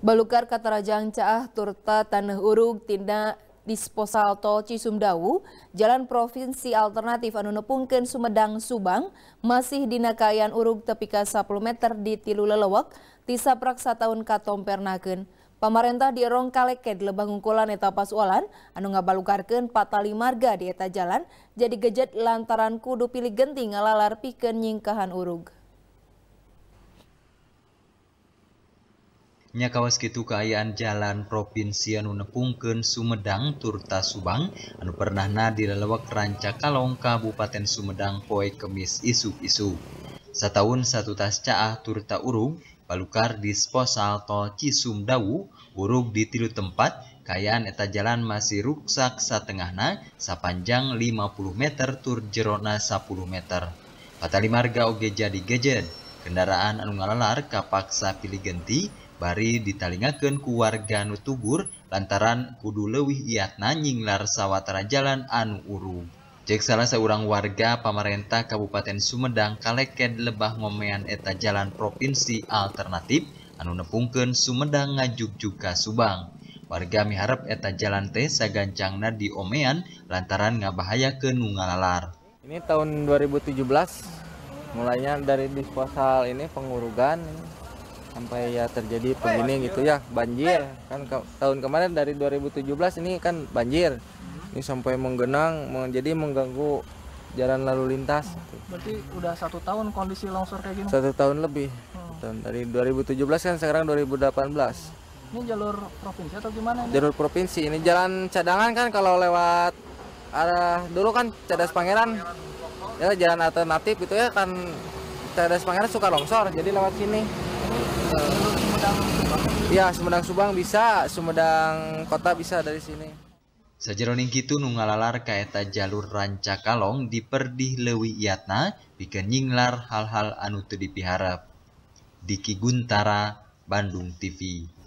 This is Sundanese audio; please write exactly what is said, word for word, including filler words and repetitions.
Balukar Katarajang Caah Turta Tanah Urug Tindak Disposal Tol Cisumdawu, Jalan Provinsi Alternatif anu nepungkeun Sumedang Subang, masih dina kaayaan urug tepi ka sepuluh meter di tilu lelewek, ti saprak sataun katompernakeun. Pamarentah dierong kaleked lebah ngungkulan eta pasualan anu ngabalukarkeun patali marga di eta jalan, jadi gejet lantaran kudu pilih genting ngalalar pikeun nyingkahan urug. Nya kawas kitu kaayaan jalan provinsi anu nepungkeun Sumedang Turta Subang anu pernahna dilelewek Rancakalong Kabupaten Sumedang poe Kemis isuk-isuk. Sataun satu tas Caah Turta urug balukar disposal tol Cisumdawu urug di tilu tempat kaayaan eta jalan masih ruksak satengahna sapanjang lima puluh meter tur jerona sepuluh meter. Patali marga oge jadi gejed. Kendaraan anu ngalalar kapaksa pilih genti bari ditalingakeun ku warga nu tugur lantaran kudu leuwih iatna nyinglar sawatara jalan anu urug. Cek salah seorang warga pamarentah Kabupaten Sumedang kaleked lebah ngomean eta jalan provinsi alternatif anu nepungkeun Sumedang ngajugjug ka Subang. Warga miharep eta jalan teh sagancangna diomean lantaran ngabahayakeun nu ngalalar. Ini tahun dua ribu tujuh belas mulainya dari disposal ini pengurugan sampai ya terjadi begini gitu ya, banjir kan ke, tahun kemarin dari dua ribu tujuh belas ini kan banjir ini sampai menggenang jadi mengganggu jalan lalu lintas. Berarti udah satu tahun kondisi longsor kayak gini? Satu tahun lebih. hmm. tahun dari dua ribu tujuh belas kan sekarang dua ribu delapan belas. Ini jalur provinsi atau gimana ini? Jalur provinsi, ini jalan cadangan kan kalau lewat arah dulu kan Cadas Pangeran ya, jalan alternatif gitu ya kan, Cadas Pangeran suka longsor jadi lewat sini. Sumedang Subang? Iya, Sumedang Subang bisa, Sumedang Kota bisa dari sini. Sajeroning kitu nu ngalalar ka eta jalur Rancakalong diperdih leuwih iatna pikeun nyinglar hal-hal anu teu dipiharep. Diki Guntara, Bandung T V.